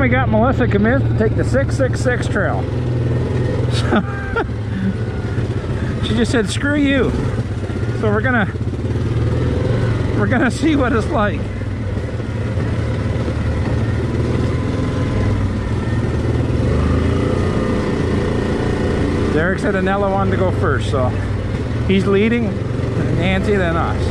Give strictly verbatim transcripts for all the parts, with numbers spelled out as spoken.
we got Melissa convinced to take the six six six trail. So she just said, screw you. So we're gonna we're gonna see what it's like. Derek said Anella wanted to go first, so he's leading, Nancy then us.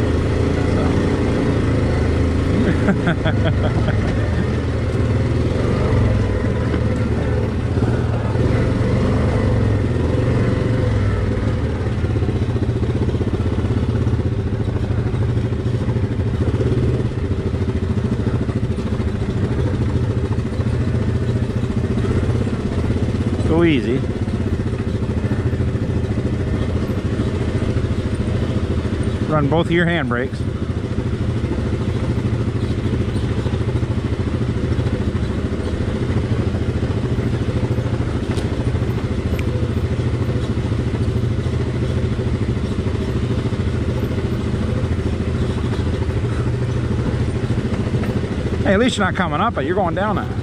So, go easy. Run both of your handbrakes. Hey, at least you're not coming up, but you're going down it.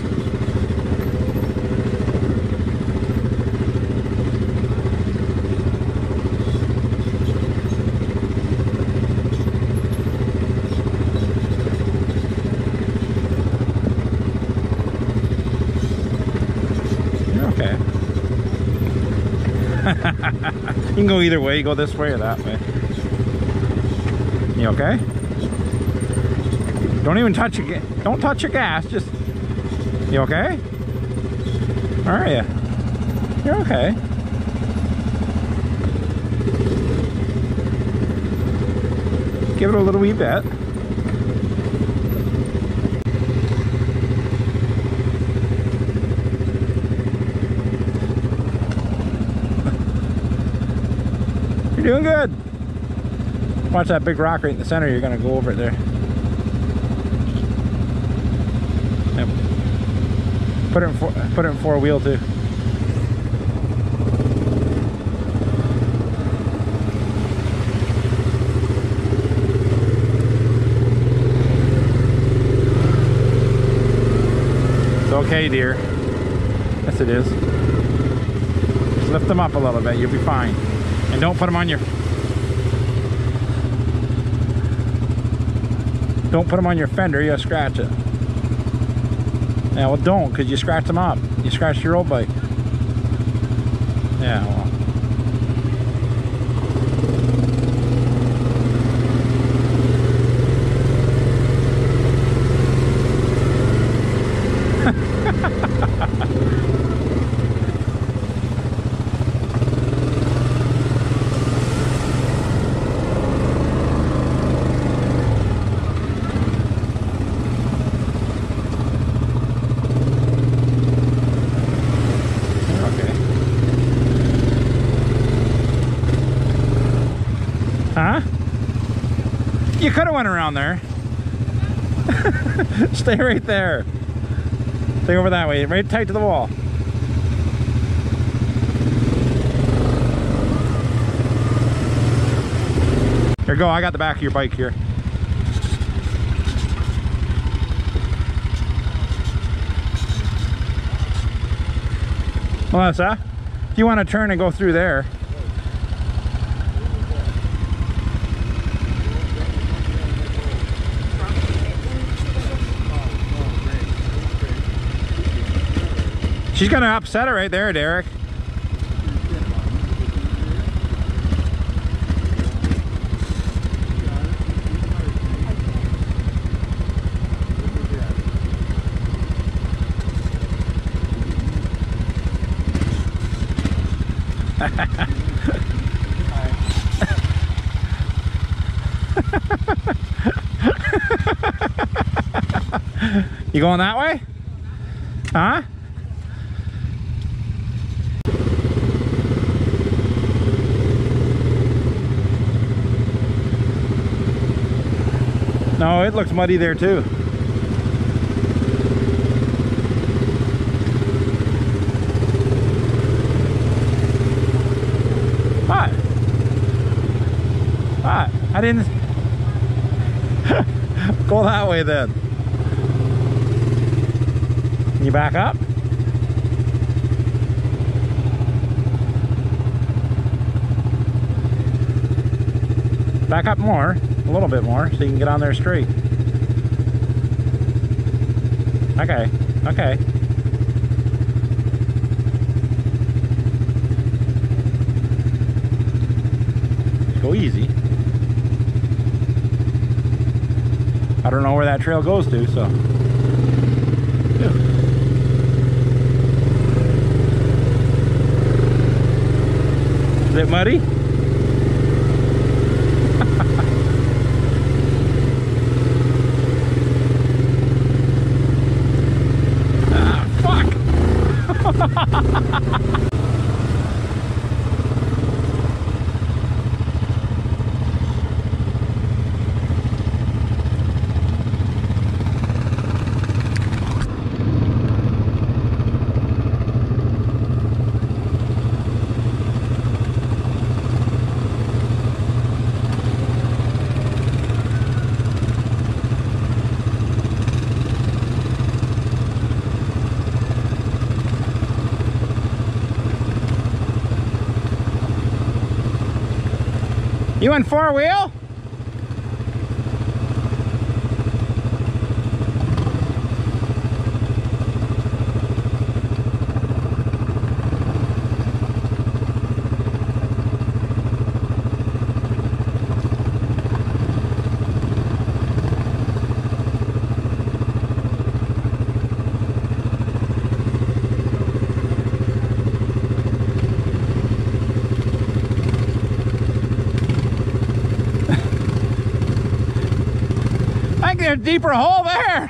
You're okay. You can go either way. You go this way or that way. You okay? Don't even touch your don't touch your gas. Just, you okay? How are you? You're okay. Give it a little wee bit. You're doing good. Watch that big rock right in the center. You're gonna go over it there. Yep. Put it in four, put it in four wheel too. It's okay, dear. Yes, it is. Just lift them up a little bit. You'll be fine. And don't put them on your. Don't put them on your fender. You'll scratch it. Yeah, well, don't, because you scratch them up. You scratch your old bike. Yeah, well. Huh? You could have went around there. Stay right there. Stay over that way, right tight to the wall. Here, go. I got the back of your bike here. Melissa, if you want to turn and go through there. She's gonna upset it right there, Derek. You going that way? Huh? No, it looks muddy there too. What? What? I didn't... Go that way then. Can you back up? Back up more, a little bit more, so you can get on there straight. Okay, okay. Just go easy. I don't know where that trail goes to, so. Is it muddy? You in four wheel? A deeper hole there.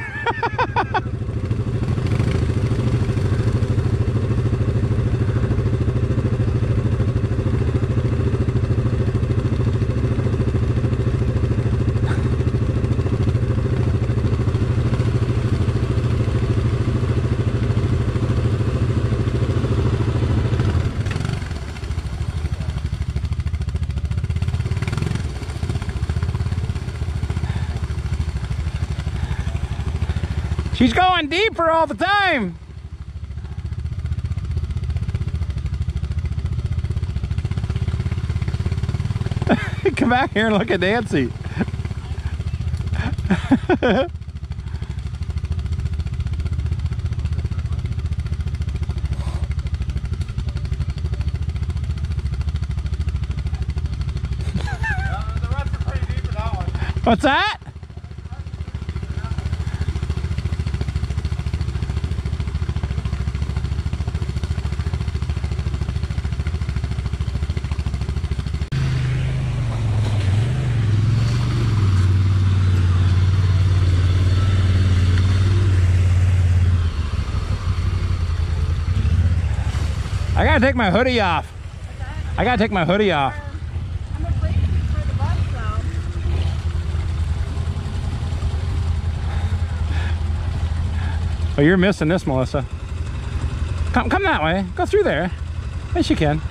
She's going deeper all the time. Come back here and look at Nancy. What's that? I gotta take my hoodie off. I gotta take my hoodie off. I'm afraid for the bus though. Oh, you're missing this, Melissa. Come, come that way. Go through there. Yes, you can.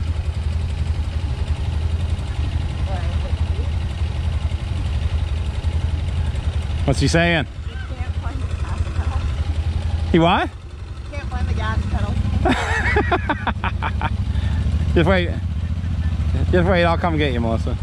What's he saying? You can't find the gas pedal. He what? You can't find the gas pedal. Just wait. Just wait, I'll come get you, Melissa.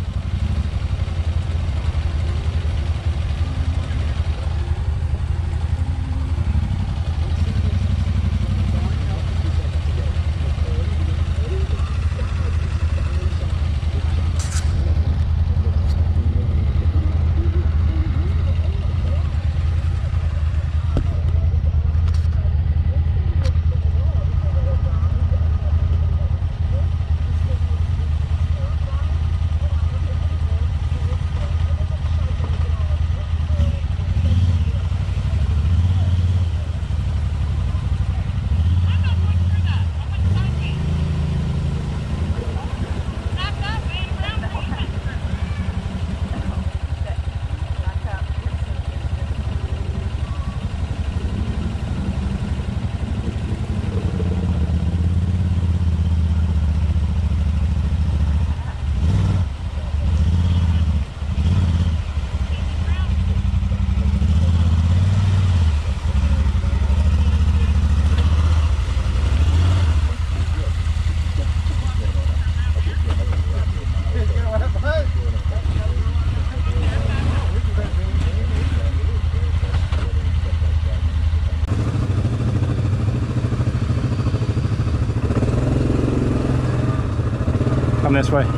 this way.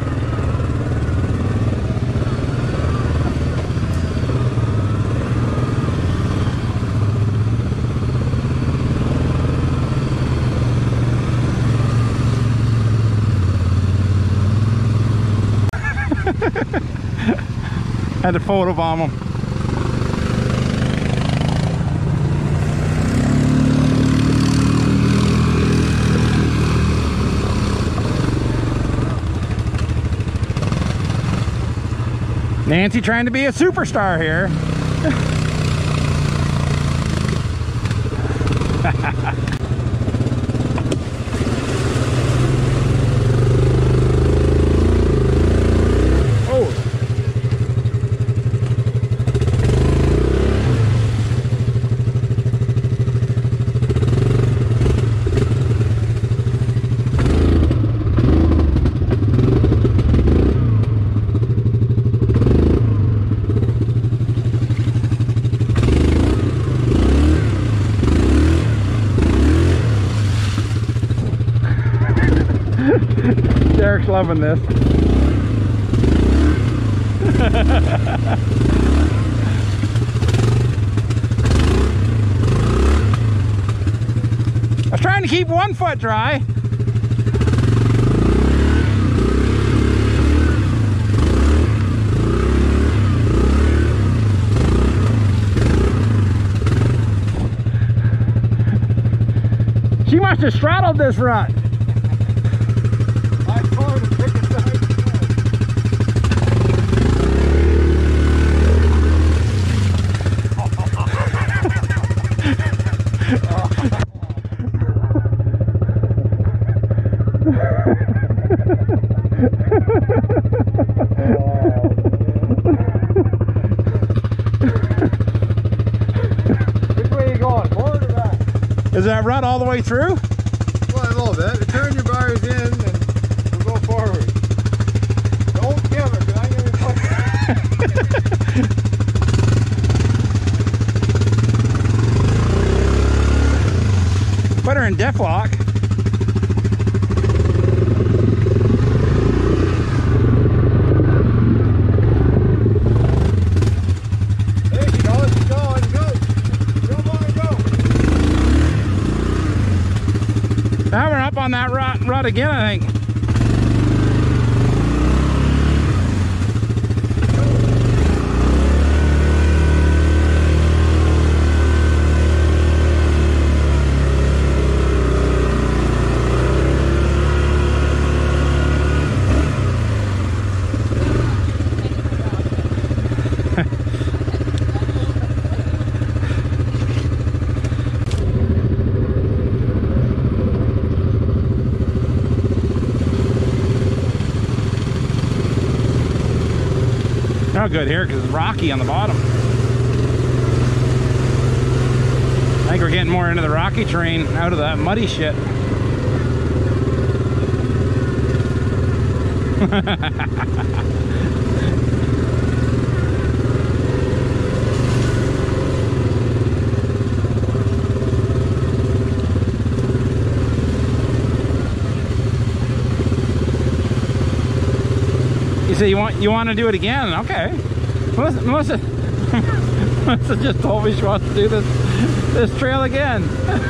Had to photobomb them. Nancy trying to be a superstar here. Derek's loving this. I was trying to keep one foot dry. She must have straddled this rut. Is that rut all the way through? Well, a little bit. Turn your bars in and we'll go forward. Don't give it, because I'm going to Put her in def lock. Now we're up on that rut, rut again, I think. Not good here because it's rocky on the bottom. I think we're getting more into the rocky terrain out of that muddy shit. You say you want you want to do it again? Okay. Melissa, Melissa, Melissa just told me she wants to do this this trail again.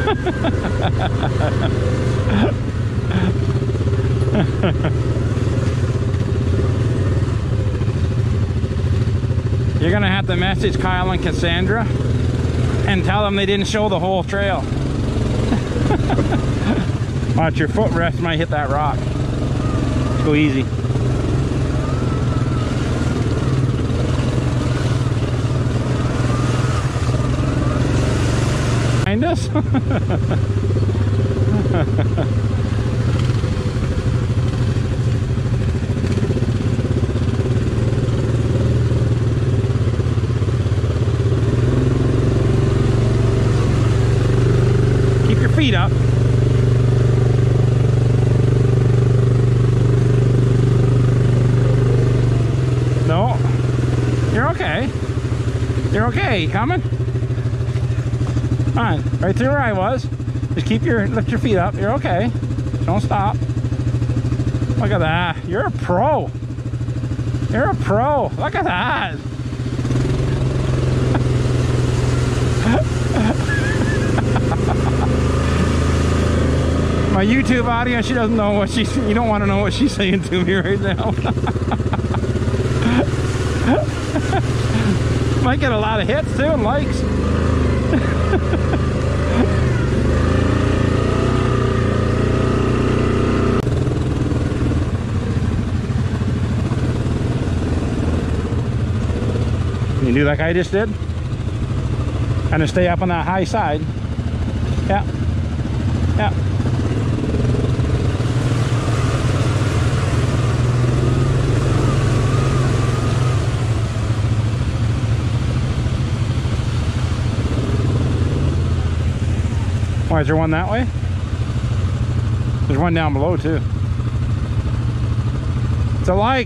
You're gonna have to message Kyle and Cassandra and tell them they didn't show the whole trail. Watch, your footrest might hit that rock. Go easy. Behind us? Keep your feet up. No, you're okay. You're okay. You coming? Fine. Right through where I was. Just keep your lift your feet up. You're okay. Don't stop. Look at that. You're a pro. You're a pro. Look at that. My YouTube audience, she doesn't know what she's, you don't want to know what she's saying to me right now. Might get a lot of hits too and likes. You do like I just did? And to stay up on that high side. Yeah. Yeah. Why, is there one that way? There's one down below too. It's a light.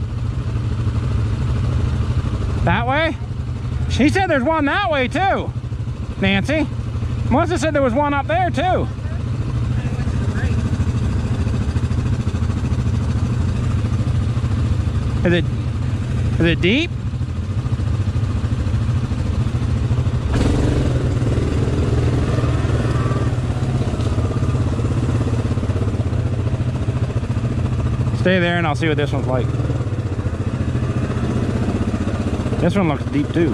That way? She said there's one that way too. Nancy. Melissa said there was one up there too. Is it, is it deep? Stay there and I'll see what this one's like. This one looks deep too.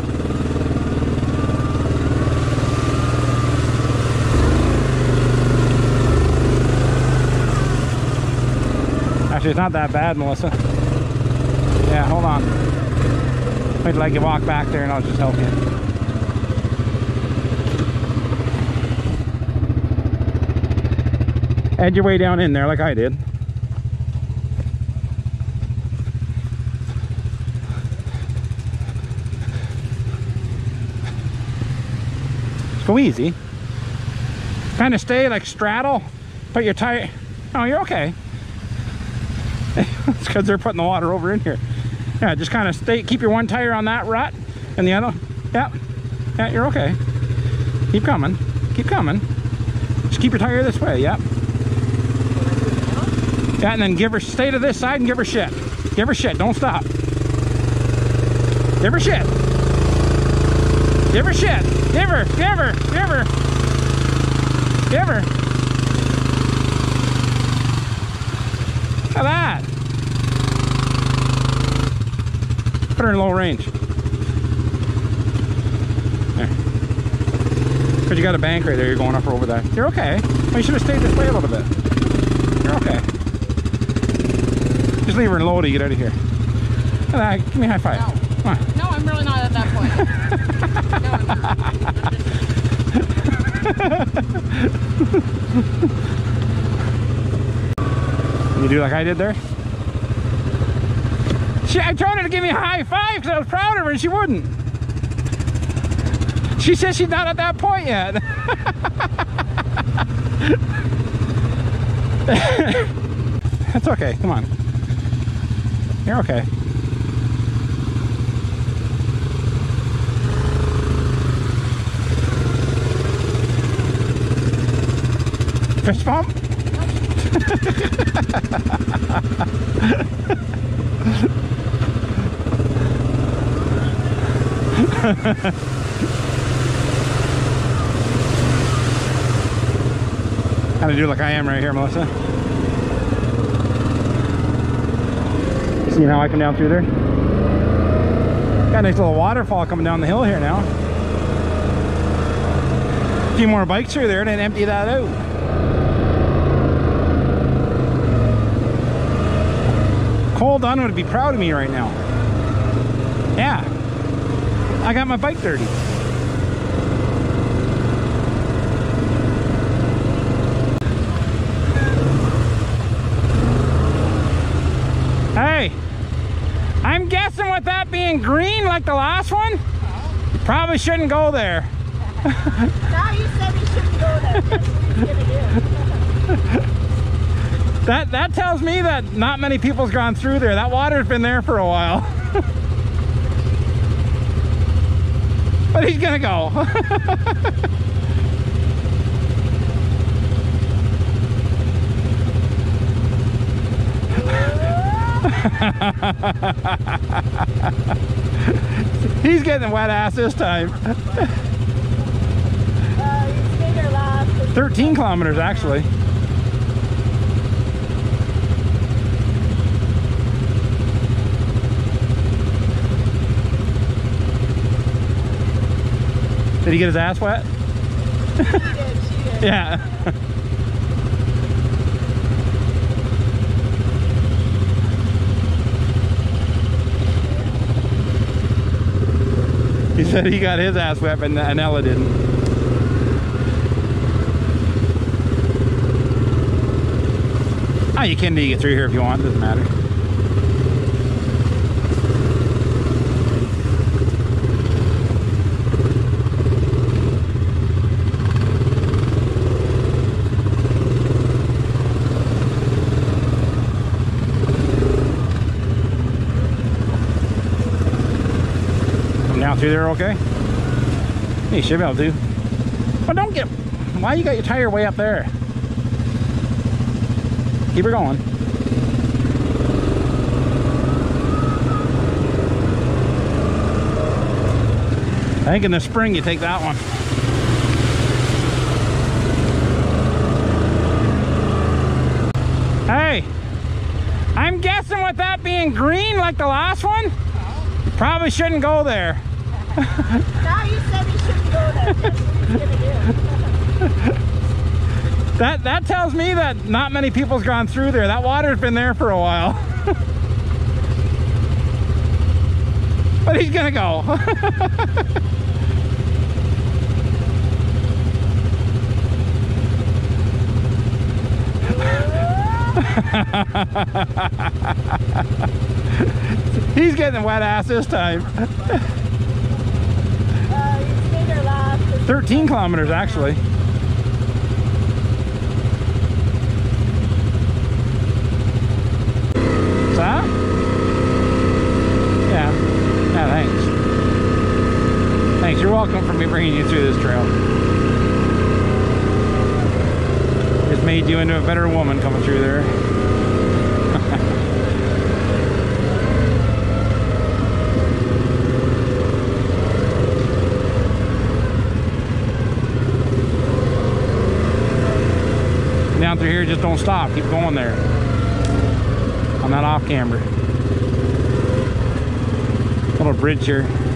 Actually, it's not that bad, Melissa. Yeah, hold on. Wait till I can walk back there and I'll just help you. Edge your way down in there like I did. Go easy. Kind of stay like straddle. Put your tire. Oh, you're okay. It's because they're putting the water over in here. Yeah, just kind of stay. Keep your one tire on that rut and the other. Yeah. Yeah, you're okay. Keep coming. Keep coming. Just keep your tire this way. Yep. Yeah, and then give her. Stay to this side and give her shit. Give her shit. Don't stop. Give her shit. Give her shit. Give her, give her, give her. Give her. Look at that. Put her in low range. There. Because you got a bank right there, you're going up or over that. You're okay. Well, you should have stayed this way a little bit. You're okay. Just leave her in low to get out of here. Look at that. Give me a high five. No. Come on. No, I'm really not at that point. No, I'm not. You do like I did there? She, I told her to give me a high five because I was proud of her and she wouldn't. She says she's not at that point yet. That's okay, come on. You're okay. Fist bump? How to do like I am right here, Melissa. See how I come down through there? Got a nice little waterfall coming down the hill here now. A few more bikes through there and then empty that out. Cole Dunn would be proud of me right now. Yeah. I got my bike dirty. Hey, I'm guessing with that being green like the last one, you probably shouldn't go there. Now you said you shouldn't go there. That's what you're gonna do. That, that tells me that not many people's gone through there. That water's been there for a while. But he's gonna go. He's getting wet ass this time. Uh, you stayed there last. thirteen kilometers actually. Did he get his ass wet? She did, she did. Yeah. He said he got his ass wet, but Anella didn't. Ah, you can get through here if you want, doesn't matter. Down through there okay? You should be able to. But don't get... Why you got your tire way up there? Keep her going. I think in the spring you take that one. Hey! I'm guessing with that being green like the last one, you probably shouldn't go there. Now you said you shouldn't go there. That's what he's gonna do. That that tells me that not many people's gone through there. That water's been there for a while. But he's gonna go. He's getting wet ass this time. Uh, you stayed there last. thirteen kilometers actually. Huh? Yeah. Yeah, thanks. Thanks, you're welcome for me bringing you through this trail. It's made you into a better woman coming through there. Down through here, just don't stop. Keep going there. On that off camber. Little bridge here.